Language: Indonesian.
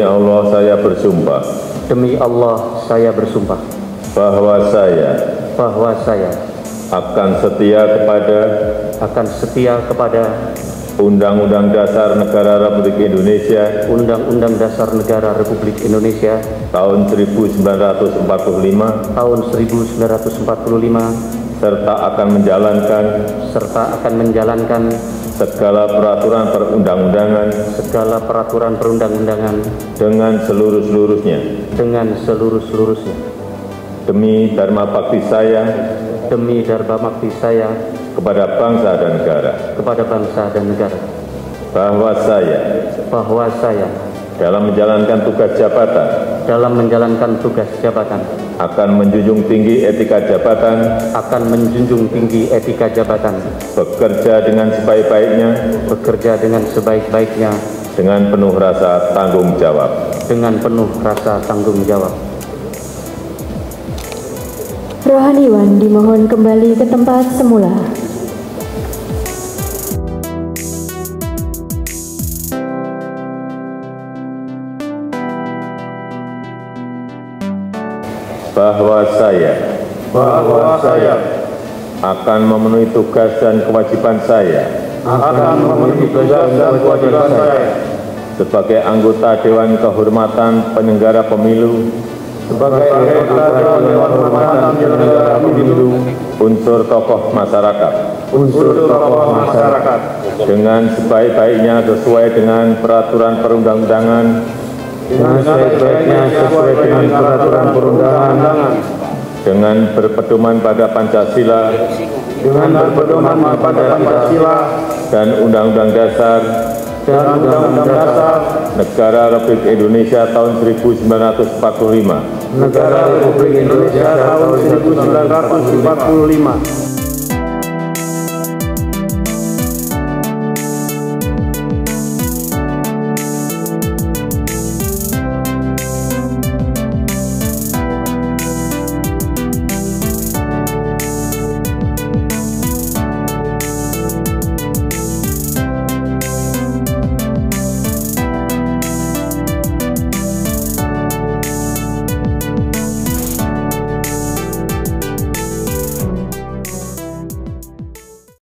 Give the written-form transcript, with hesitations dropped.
Allah saya bersumpah Demi Allah saya bersumpah bahwa saya akan setia kepada Undang-Undang Dasar Negara Republik Indonesia Undang-Undang Dasar Negara Republik Indonesia tahun 1945 serta akan menjalankan segala peraturan perundang-undangan dengan seluruh-seluruhnya demi dharma bakti saya kepada bangsa dan negara bahwa saya dalam menjalankan tugas jabatan akan menjunjung tinggi etika jabatan bekerja dengan sebaik-baiknya dengan penuh rasa tanggung jawab. Rohaniwan dimohon kembali ke tempat semula. Bahwa saya akan memenuhi tugas dan kewajiban saya sebagai anggota Dewan Kehormatan Penyelenggara Pemilu unsur tokoh masyarakat dengan sebaik-baiknya sesuai dengan peraturan perundang-undangan dengan berpedoman pada Pancasila dan Undang-Undang Dasar Negara Republik Indonesia tahun 1945